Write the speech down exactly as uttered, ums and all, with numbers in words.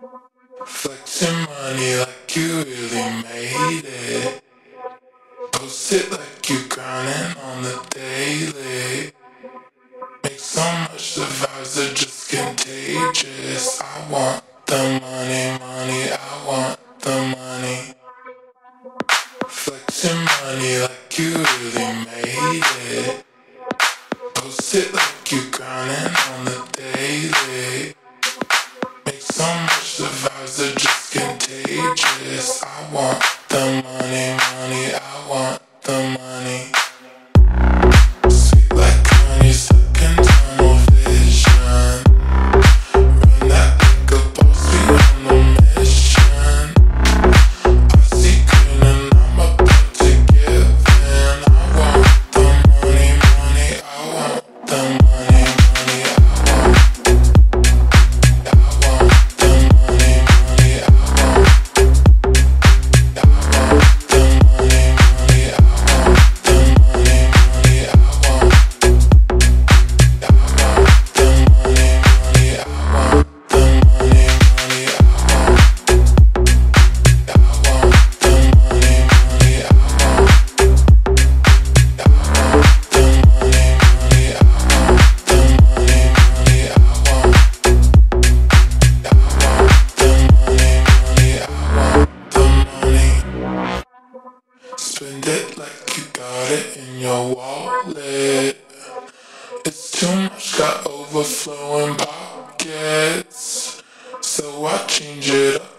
Flexing money like you really made it. Post it like you grinding on the daily. Make so much, the vibes are just contagious. I want the money, money, I want the money. Flexing money like you really made it. Post it like you grinding on the daily. Make so much, the vibes are just contagious. I want the money, money, I want the money. Sweet like honey, stuck in tunnel vision. Run that like a boss, we on the mission. I see green and I'm about to give in. I want the money, money, I want the money, money, I want. I want the money, money, I want. I want the money, money, I want the money, money, I want. I want the money, money, I want the money, money, I want. I want the money, money, I want. I want the money, money, I want the money, money, I want. I want the money, money, I want the money. Spend it like you got it in your wallet. It's too much, got overflowing pockets. So I change it up